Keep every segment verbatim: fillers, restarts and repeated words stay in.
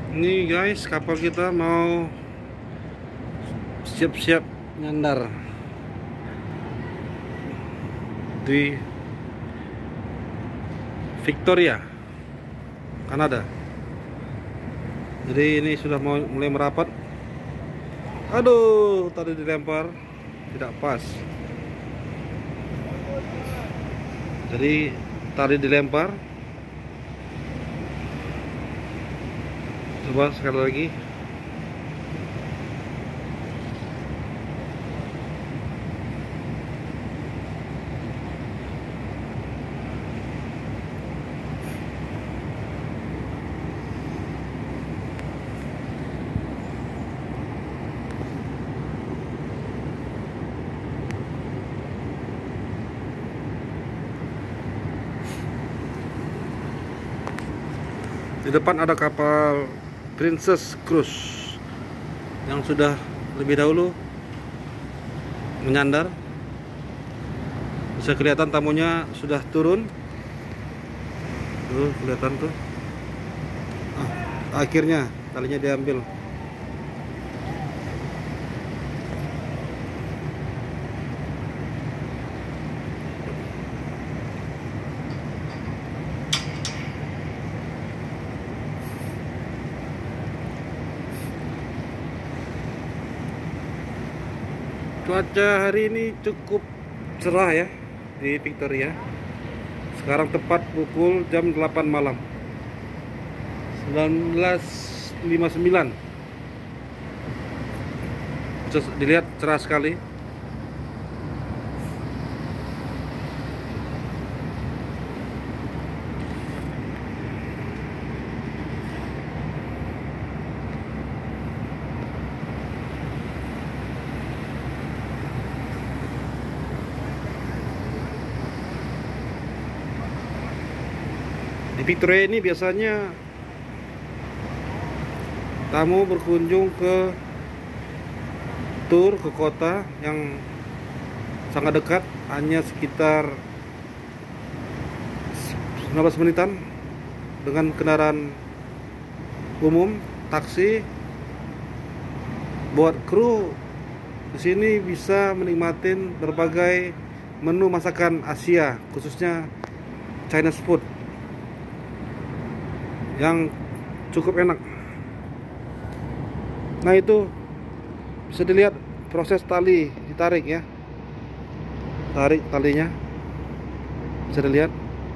Ini guys, kapal kita mau siap-siap nyandar di Victoria, Kanada. Jadi ini sudah mau mulai merapat. Aduh, tadi dilempar tidak pas. Jadi tadi dilempar. Coba sekali lagi. Di depan ada kapal Princess Cruise yang sudah lebih dahulu menyandar. Bisa kelihatan tamunya sudah turun. Tuh, kelihatan tuh. Ah, akhirnya talinya diambil. Cuaca hari ini cukup cerah ya di Victoria. Sekarang tepat pukul jam delapan malam, sembilan belas lima puluh sembilan. Bisa dilihat cerah sekali. Di Victoria ini biasanya tamu berkunjung ke tur ke kota yang sangat dekat, hanya sekitar sembilan belas menitan dengan kendaraan umum, taksi. Buat kru di sini bisa menikmati berbagai menu masakan Asia, khususnya Chinese food, yang cukup enak. Nah, itu bisa dilihat proses tali ditarik ya. Tarik talinya. Bisa dilihat.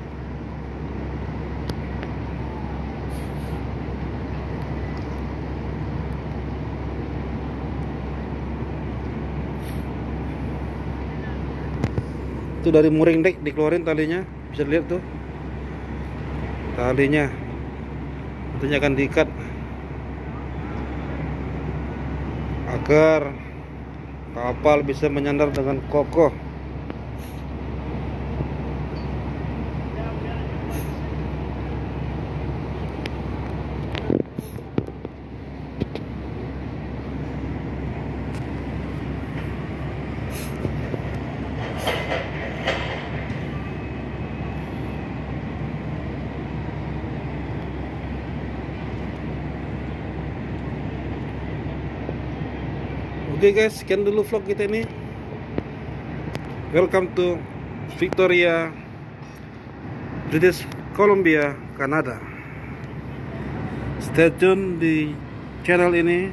Itu dari mooring deck dikeluarin talinya. Bisa dilihat tuh. Talinya tentunya akan diikat agar kapal bisa menyandar dengan kokoh. Oke guys, sekian dulu vlog kita ini. Welcome to Victoria, British Columbia, Kanada. Stay tune di channel ini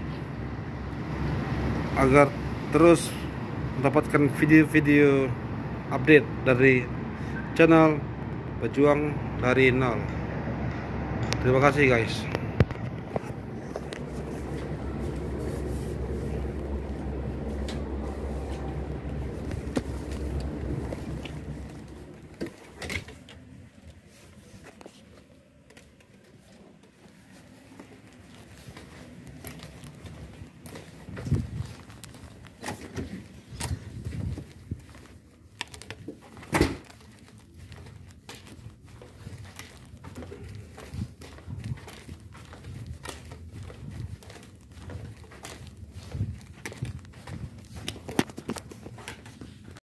agar terus mendapatkan video-video update dari channel Pejuang dari Nol. Terima kasih guys.